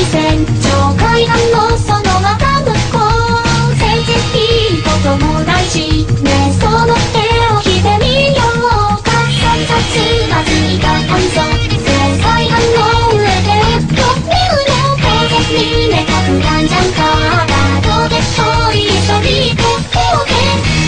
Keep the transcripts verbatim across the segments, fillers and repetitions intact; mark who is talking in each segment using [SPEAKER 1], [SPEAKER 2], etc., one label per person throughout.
[SPEAKER 1] 線上階段のそのまた向こう、全然いいこともないしね、その手を引いてみようか。さんさつまずいた感想、制裁班の上でうっと見るの当然にねたくなんじゃんか。どうで遠い一人と手をけ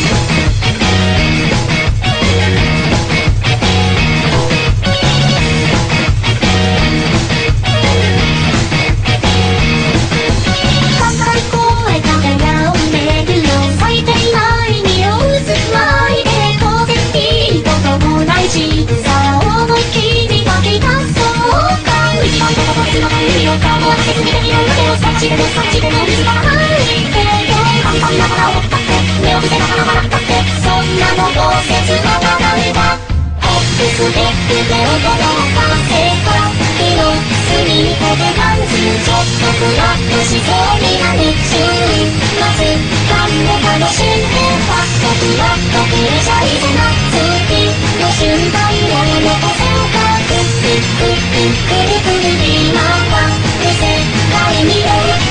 [SPEAKER 1] でもそっちでも水がないけど、簡単ながら思ったって目を伏せながら笑ったって、そんなのどうせつまらないわ。ホップステップで驚かせた日の隅に飛ぶパンツ、ちょっとふらっとしそうになる注意、まず勘も楽しんでファッとふらっとプレシャリでな月の瞬間を残せよか。クックックックルクル今は世界に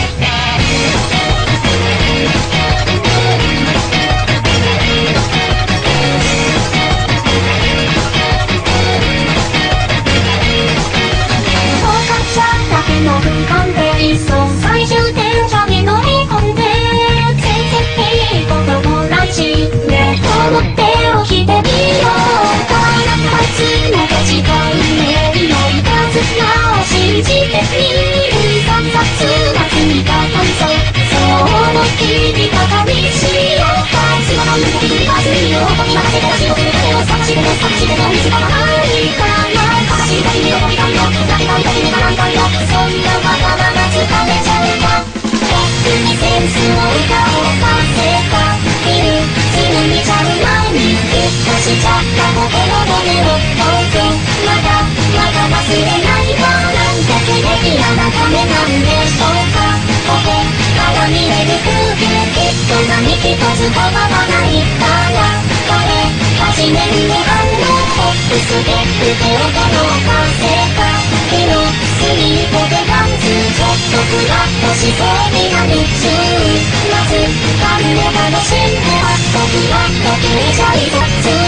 [SPEAKER 1] の空間でいっそ最終電車に乗り込んで、全然いいこともないしね、この手を引いてみようか。あいつの土地が運命のいたずらを信じてみる。さんさつまずいた感想、そう思い切りバカにしようか。つまらんの振り回すにようとに任せて足を踏む影を探しても探しても見つからないからな。悲しい時に思いたいよ、泣けたい時に笑いたいよ、そんなわがまま疲れちゃうか。ポップにセンスを歌をさせたビルつむぎちゃう前にギュッとしちゃった心骨をどうぞ。まだまだ忘れないわ、なんてテレビやなためなんでしょうか。ここから見える風景きっと何一つ変わらないからこれはじめんごはんのホップステップで驚かせた日の隅に飛ぶパンツ、ちょっとふらっとしそうになる注意、まず勘を楽しんでファッとふらっとプレシャリザ